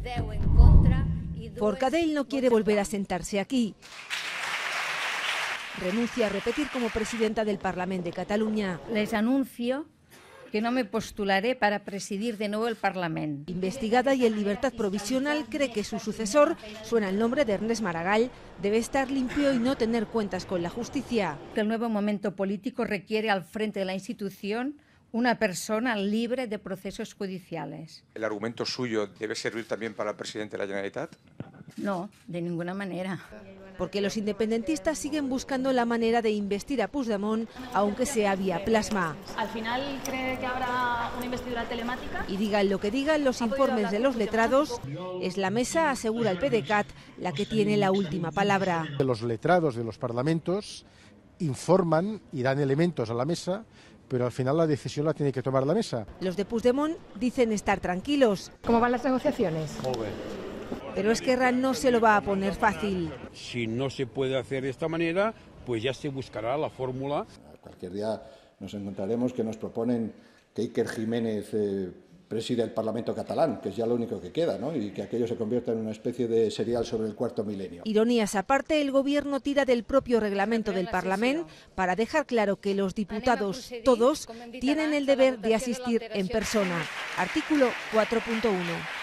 Forcadell no quiere volver a sentarse aquí. Renuncia a repetir como presidenta del Parlament de Cataluña. Les anuncio que no me postularé para presidir de nuevo el Parlament. Investigada y en libertad provisional, cree que su sucesor, suena el nombre de Ernest Maragall, debe estar limpio y no tener cuentas con la justicia. El nuevo momento político requiere al frente de la institución una persona libre de procesos judiciales. ¿El argumento suyo debe servir también para el presidente de la Generalitat? No, de ninguna manera. Porque los independentistas siguen buscando la manera de investir a Puigdemont, aunque sea vía plasma. ¿Al final cree que habrá una investidura telemática? Y digan lo que digan los informes de los letrados, es la mesa, asegura el PDeCAT, la que tiene la última palabra. Los letrados de los parlamentos informan y dan elementos a la mesa, pero al final la decisión la tiene que tomar la mesa. Los de Puigdemont dicen estar tranquilos. ¿Cómo van las negociaciones? Muy bien. Pero Esquerra no se lo va a poner fácil. Si no se puede hacer de esta manera, pues ya se buscará la fórmula. Cualquier día nos encontraremos que nos proponen que Iker Jiménez presida el Parlamento catalán, que es ya lo único que queda, ¿no? Y que aquello se convierta en una especie de serial sobre el cuarto milenio. Ironías aparte, el Gobierno tira del propio reglamento del Parlament para dejar claro que los diputados, todos, tienen el deber de asistir en persona. Artículo 4.1.